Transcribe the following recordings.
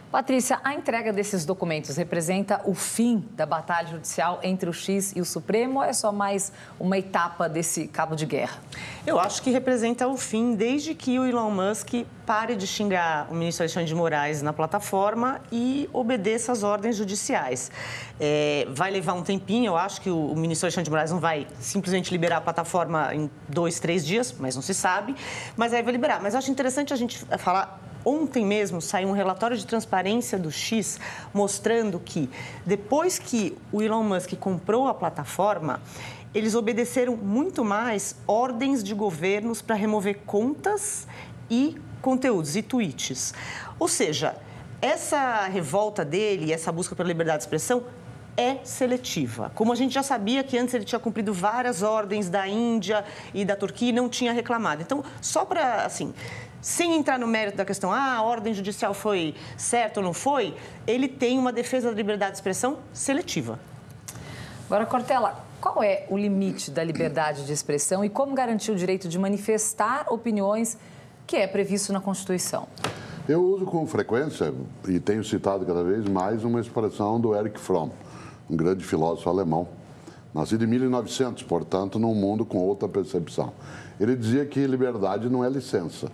Patrícia, a entrega desses documentos representa o fim da batalha judicial entre o X e o Supremo ou é só mais uma etapa desse cabo de guerra? Eu acho que representa o fim, desde que o Elon Musk pare de xingar o ministro Alexandre de Moraes na plataforma e obedeça às ordens judiciais. Vai levar um tempinho, eu acho que o ministro Alexandre de Moraes não vai simplesmente liberar a plataforma em 2, 3 dias, mas não se sabe, mas aí vai liberar. Mas eu acho interessante a gente falar. Ontem mesmo saiu um relatório de transparência do X mostrando que, depois que o Elon Musk comprou a plataforma, eles obedeceram muito mais ordens de governos para remover contas e conteúdos e tweets. Ou seja, essa revolta dele, essa busca pela liberdade de expressão, é seletiva. Como a gente já sabia que antes ele tinha cumprido várias ordens da Índia e da Turquia e não tinha reclamado. Então, só para, assim, sem entrar no mérito da questão, a ordem judicial foi certa ou não foi, ele tem uma defesa da liberdade de expressão seletiva. Agora, Cortella, qual é o limite da liberdade de expressão e como garantir o direito de manifestar opiniões que é previsto na Constituição? Eu uso com frequência, e tenho citado cada vez mais, uma expressão do Erich Fromm, um grande filósofo alemão, nascido em 1900, portanto, num mundo com outra percepção. Ele dizia que liberdade não é licença.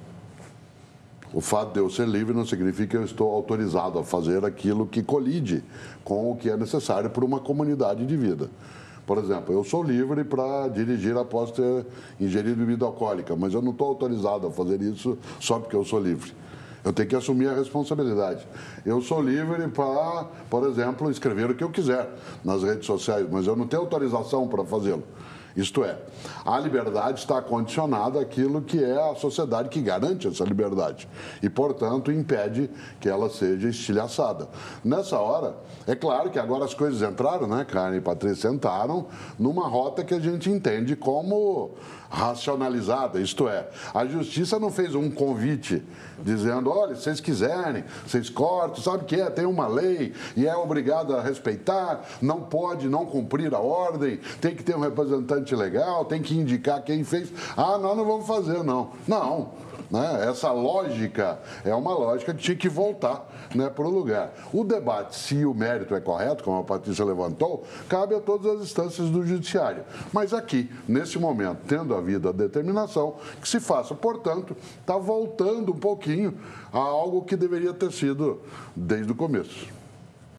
O fato de eu ser livre não significa que eu estou autorizado a fazer aquilo que colide com o que é necessário para uma comunidade de vida. Por exemplo, eu sou livre para dirigir após ter ingerido bebida alcoólica, mas eu não estou autorizado a fazer isso só porque eu sou livre. Eu tenho que assumir a responsabilidade. Eu sou livre para, por exemplo, escrever o que eu quiser nas redes sociais, mas eu não tenho autorização para fazê-lo. Isto é, a liberdade está condicionada àquilo que é a sociedade que garante essa liberdade e, portanto, impede que ela seja estilhaçada. Nessa hora, é claro que agora as coisas entraram, né, Karen e Patrícia, entraram numa rota que a gente entende como racionalizada, isto é, a justiça não fez um convite dizendo, olha, se vocês quiserem, vocês cortam, sabe o que é? Tem uma lei e é obrigado a respeitar, não pode não cumprir a ordem, tem que ter um representante legal, tem que indicar quem fez. Ah, nós não vamos fazer, não. Não. Né? Essa lógica é uma lógica que tinha que voltar, né, para o lugar. O debate, se o mérito é correto, como a Patrícia levantou, cabe a todas as instâncias do judiciário. Mas aqui, nesse momento, tendo havido a determinação, que se faça. Portanto, está voltando um pouquinho a algo que deveria ter sido desde o começo.